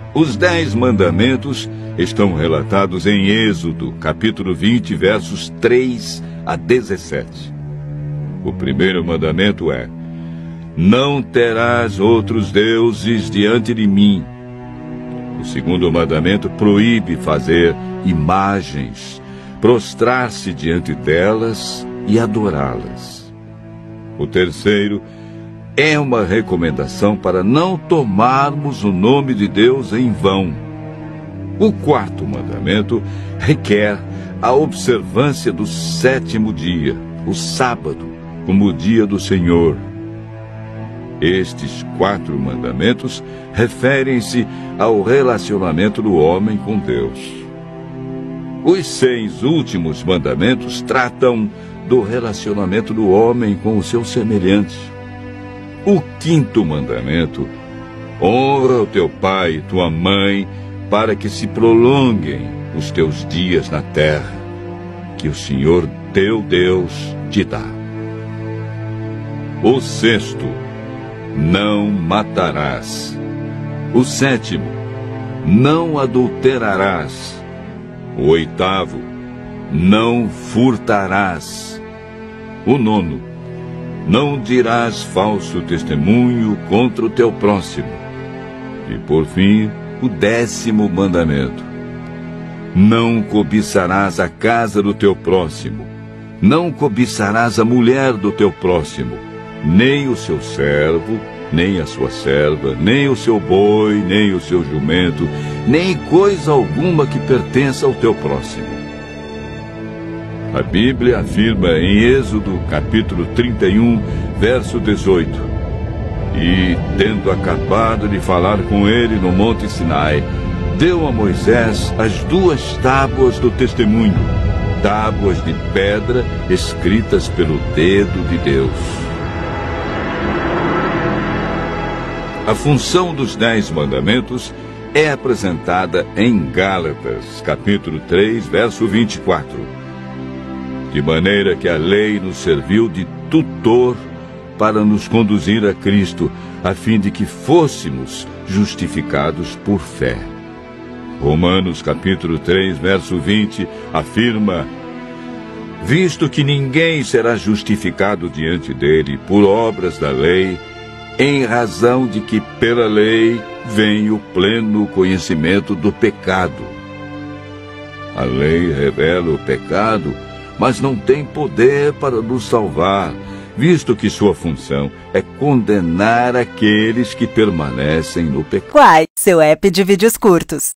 Os 10 mandamentos estão relatados em Êxodo, capítulo 20, versos 3 a 17. O primeiro mandamento é: não terás outros deuses diante de mim. O segundo mandamento proíbe fazer imagens, prostrar-se diante delas e adorá-las. O terceiro é uma recomendação para não tomarmos o nome de Deus em vão. O quarto mandamento requer a observância do 7º dia, o sábado, como o dia do Senhor. Estes 4 mandamentos referem-se ao relacionamento do homem com Deus. Os 6 últimos mandamentos tratam do relacionamento do homem com o seu semelhante. O 5º mandamento: honra o teu pai e tua mãe, para que se prolonguem os teus dias na terra, que o Senhor teu Deus te dá. O 6º: não matarás. O 7º: não adulterarás. O 8º: não furtarás. O 9º: não dirás falso testemunho contra o teu próximo. E por fim, o 10º mandamento: não cobiçarás a casa do teu próximo. Não cobiçarás a mulher do teu próximo, nem o seu servo, nem a sua serva, nem o seu boi, nem o seu jumento, nem coisa alguma que pertença ao teu próximo. A Bíblia afirma em Êxodo, capítulo 31, verso 18: e, tendo acabado de falar com ele no monte Sinai, deu a Moisés as 2 tábuas do testemunho, tábuas de pedra escritas pelo dedo de Deus. A função dos 10 mandamentos é apresentada em Gálatas, capítulo 3, verso 24. De maneira que a lei nos serviu de tutor para nos conduzir a Cristo, a fim de que fôssemos justificados por fé. Romanos, capítulo 3, verso 20, afirma: visto que ninguém será justificado diante dele por obras da lei, em razão de que pela lei vem o pleno conhecimento do pecado. A lei revela o pecado, mas não tem poder para nos salvar, visto que sua função é condenar aqueles que permanecem no pecado. Quai, seu app de vídeos curtos.